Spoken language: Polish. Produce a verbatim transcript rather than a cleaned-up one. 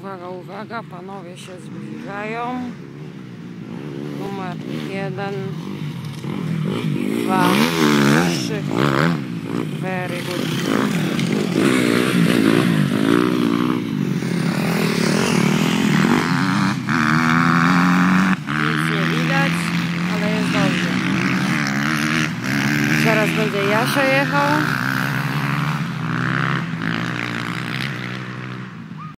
Uwaga, uwaga, panowie się zbliżają. Numer jeden, dwa, trzy. Very good. Nic nie widać, ale jest dobrze. Zaraz będzie Jasia jechał.